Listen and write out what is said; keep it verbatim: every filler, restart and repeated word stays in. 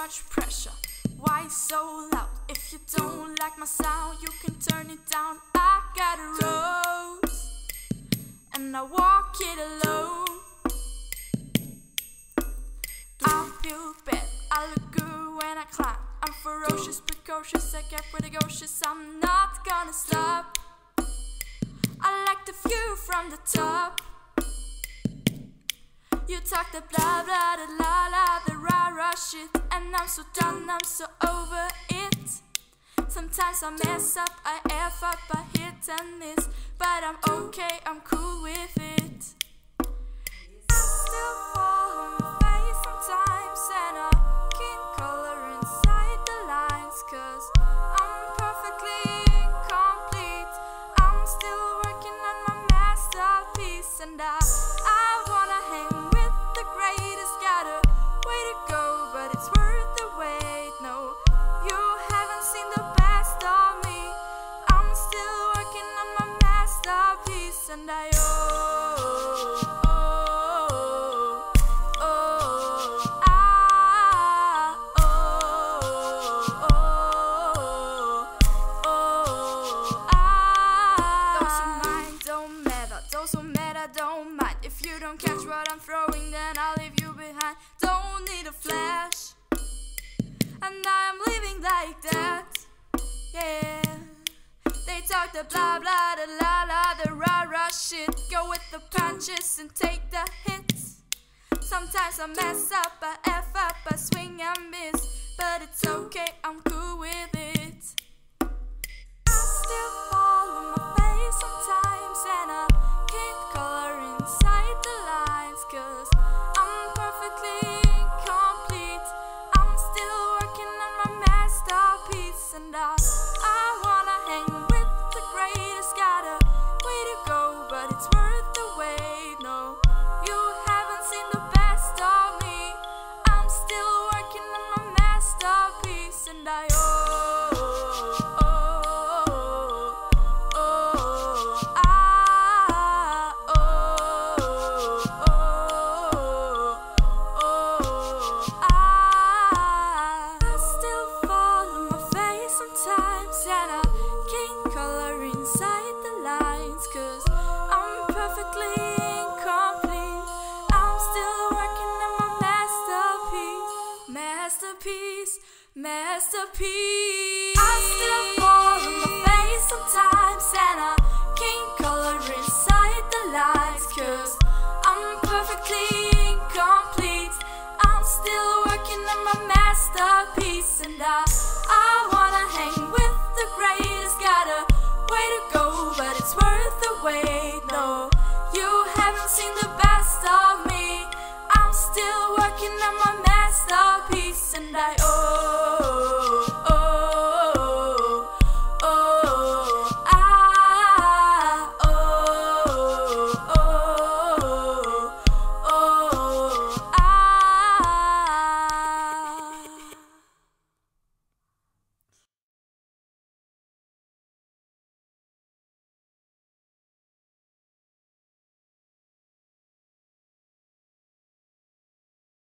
much pressure? Why so loud? If you don't like my sound, you can turn it down. I got a rose, and I walk it alone. I feel bad, I look good when I climb. I'm ferocious, precocious, I get precocious. I'm not gonna stop. I like the view from the top. You talk the blah blah, the la la, the rah rah shit, and I'm so done, I'm so over it. Sometimes I mess up, I F up, I hit and miss, but I'm okay, I'm cool with it. I still fall on my face sometimes, and I keep color inside the lines, cause I'm perfectly incomplete. I'm still working on my masterpiece, and I, I wanna hang with the greatest. Got a way to go, but it's worth the wait. No, you haven't seen the best of me. I'm still working on my masterpiece, and I oh, oh, oh, I, oh, oh, oh, I. Those who mind don't matter, those who matter don't mind. If you don't catch what I'm throwing, then I'll leave you behind. Don't need a flash, and I'm living like that. Yeah, they talk the blah blah, the la la, the rah rah shit. Go with the punches and take the hits. Sometimes I mess up, I F up, I swing and miss, but it's okay, I'm cool with it. I still fall on my face sometimes, and I keep color inside the lines, cause I'm perfectly incomplete. I'm still working on my masterpiece, and I, I wanna hang with the greatest. Got a way to go, but it's worth the wait. No, you haven't seen the best of me. I'm still working on my masterpiece, and I oh, oh, oh, oh, I, oh, oh, oh, I. I still fall on my face sometimes, and I can't color inside the lines, cause I'm perfectly incomplete. I'm still working on my masterpiece, masterpiece, masterpiece. I still fall on my face sometimes, and I can't color inside the lines, cause I'm perfectly incomplete. I'm still working on my masterpiece, and I, I wanna hang with the greatest. Got a way to go, but it's worth the wait. No, you haven't seen the best of me. I'm still working on my masterpiece, and I oh